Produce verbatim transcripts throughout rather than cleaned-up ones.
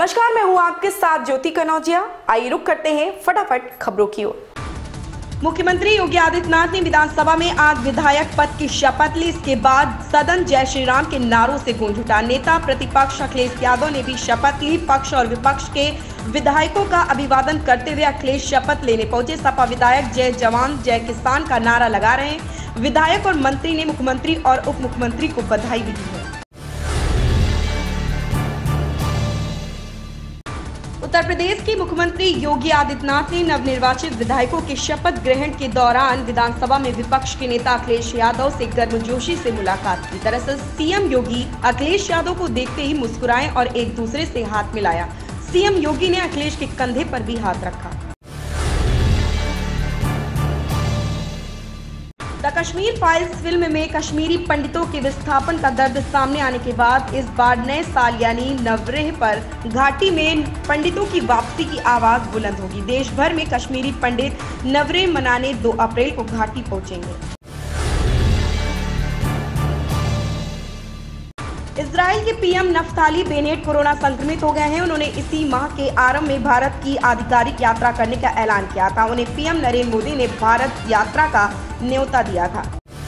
नमस्कार, मैं हूं आपके साथ ज्योति कनौजिया। आइए रुक करते हैं फटाफट खबरों की ओर। मुख्यमंत्री योगी आदित्यनाथ ने विधानसभा में आज विधायक पद की शपथ ली। इसके बाद सदन जय श्री राम के नारों से गूंज उठा। नेता प्रतिपक्ष अखिलेश यादव ने भी शपथ ली। पक्ष और विपक्ष के विधायकों का अभिवादन करते हुए अखिलेश शपथ लेने पहुंचे। सपा विधायक जय जवान जय किसान का नारा लगा रहे हैं। विधायक और मंत्री ने मुख्यमंत्री और उप मुख्यमंत्री को बधाई भी दी है। उत्तर प्रदेश के मुख्यमंत्री योगी आदित्यनाथ ने नवनिर्वाचित विधायकों के शपथ ग्रहण के दौरान विधानसभा में विपक्ष के नेता अखिलेश यादव से गर्मजोशी से मुलाकात की। दरअसल सीएम योगी अखिलेश यादव को देखते ही मुस्कुराए और एक दूसरे से हाथ मिलाया। सीएम योगी ने अखिलेश के कंधे पर भी हाथ रखा। द कश्मीर फाइल्स फिल्म में कश्मीरी पंडितों के विस्थापन का दर्द सामने आने के बाद इस बार नए साल यानी नवरेह पर घाटी में पंडितों की वापसी की आवाज बुलंद होगी। देश भर में कश्मीरी पंडित नवरेह मनाने दो अप्रैल को घाटी पहुंचेंगे। इजराइल के पीएम नफ्ताली बेनेट कोरोना संक्रमित हो गए हैं। उन्होंने इसी माह के आरंभ में भारत की आधिकारिक यात्रा करने का ऐलान किया था। उन्हें पीएम नरेंद्र मोदी ने भारत यात्रा का न्योता दिया था।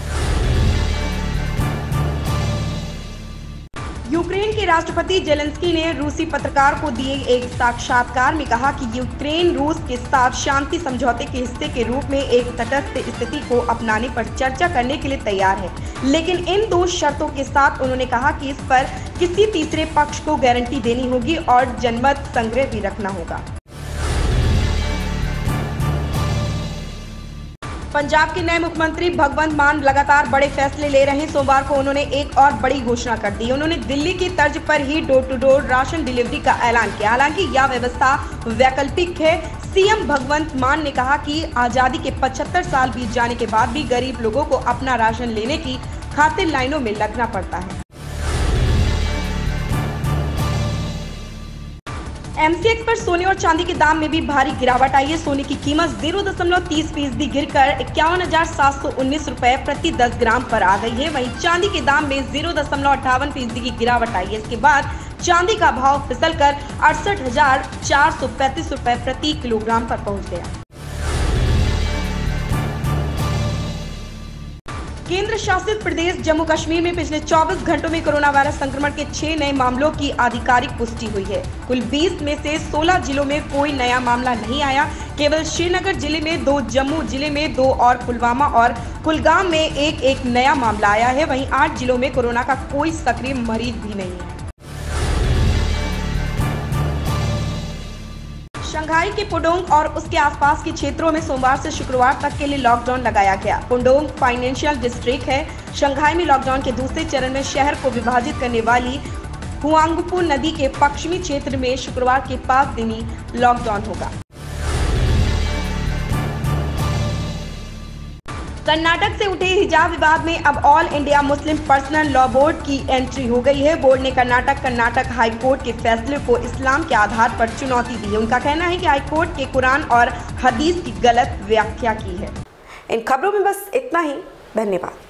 यूक्रेन के राष्ट्रपति जेलेंस्की ने रूसी पत्रकार को दिए एक साक्षात्कार में कहा कि यूक्रेन रूस के साथ शांति समझौते के हिस्से के रूप में एक तटस्थ स्थिति को अपनाने पर चर्चा करने के लिए तैयार है, लेकिन इन दो शर्तों के साथ उन्होंने कहा कि इस पर किसी तीसरे पक्ष को गारंटी देनी होगी और जनमत संग्रह भी रखना होगा। पंजाब के नए मुख्यमंत्री भगवंत मान लगातार बड़े फैसले ले रहे हैं। सोमवार को उन्होंने एक और बड़ी घोषणा कर दी। उन्होंने दिल्ली की तर्ज पर ही door to door ration delivery का ऐलान किया। हालांकि यह व्यवस्था वैकल्पिक है। सीएम भगवंत मान ने कहा कि आजादी के पचहत्तर साल बीत जाने के बाद भी गरीब लोगों को अपना राशन लेने की खातिर लाइनों में लगना पड़ता है। एमसीएक्स पर सोने और चांदी के दाम में भी भारी गिरावट आई है। सोने की कीमत जीरो दशमलव तीस फीसदी गिरकर इक्यावन हजार सात सौ उन्नीस रुपए प्रति दस ग्राम पर आ गई है। वहीं चांदी के दाम में जीरो दशमलव अट्ठावन फीसदी की गिरावट आई है। इसके बाद चांदी का भाव फिसलकर अड़सठ हजार चार सौ पैंतीस रुपए प्रति किलोग्राम पर पहुंच गया। केंद्र शासित प्रदेश जम्मू कश्मीर में पिछले चौबीस घंटों में कोरोना वायरस संक्रमण के छह नए मामलों की आधिकारिक पुष्टि हुई है। कुल बीस में से सोलह जिलों में कोई नया मामला नहीं आया। केवल श्रीनगर जिले में दो, जम्मू जिले में दो और पुलवामा और कुलगाम में एक एक नया मामला आया है। वहीं आठ जिलों में कोरोना का कोई सक्रिय मरीज भी नहीं है। शंघाई के पुडोंग और उसके आसपास के क्षेत्रों में सोमवार से शुक्रवार तक के लिए लॉकडाउन लगाया गया। पुडोंग फाइनेंशियल डिस्ट्रिक्ट है। शंघाई में लॉकडाउन के दूसरे चरण में शहर को विभाजित करने वाली हुआंगपू नदी के पश्चिमी क्षेत्र में शुक्रवार के पांच दिनी लॉकडाउन होगा। कर्नाटक से उठे हिजाब विवाद में अब All India Muslim Personal Law Board की एंट्री हो गई है। बोर्ड ने कर्नाटक कर्नाटक हाई कोर्ट के फैसले को इस्लाम के आधार पर चुनौती दी है। उनका कहना है कि हाई कोर्ट के कुरान और हदीस की गलत व्याख्या की है। इन खबरों में बस इतना ही। धन्यवाद।